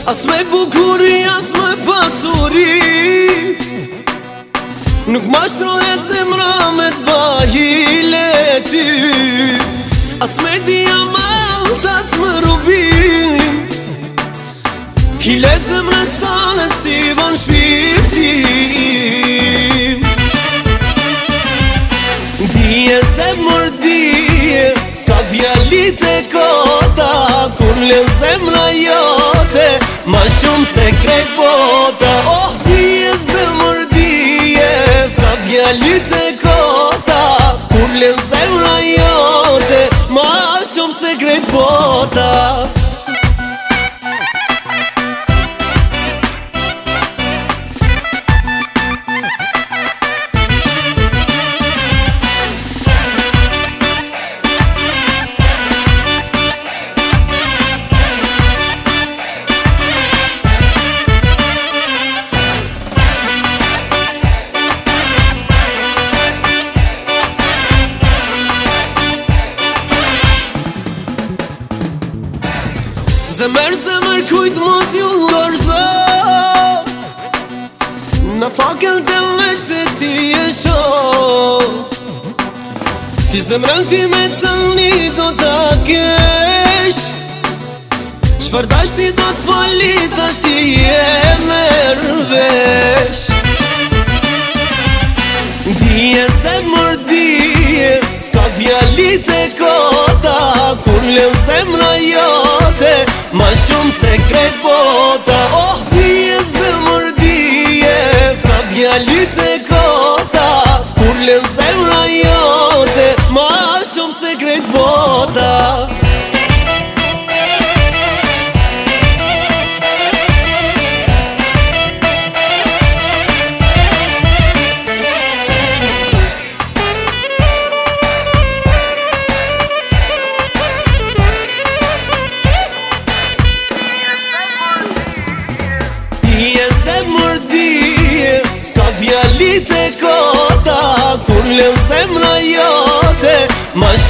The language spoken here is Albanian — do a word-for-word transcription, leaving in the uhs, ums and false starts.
As me bukurie, as me pasuri, nuk ma shtrohe zemra me t'bahile ty. As me diamant, as me rubin, hile zemre stane si van shpirtin. Dije zemër dije, s'ka fjallit e kota, kur len zemra jote, ma shumë sekret bota. Oh, dije zemër dije, s'ka fjallit e kota, kur len zemra jote, ma shumë sekret bota. Zemër, zemër, kujt mos ju lërzo, në fakën të veç dhe ti e shoh. Ti zemrën ti me të një do t'a kesh, qfar dash ti do t'fali, dash ti e mervesh. Dije zemër dije, s'ka fjallit e kota, kur len zemra jote, ma shumë sekret bota. Oh, dije zemër dije, s'ka fjallit e kota, kur len zemra jote, ma shumë sekret bota. Fjallit e kota, kur len zemra jote, ma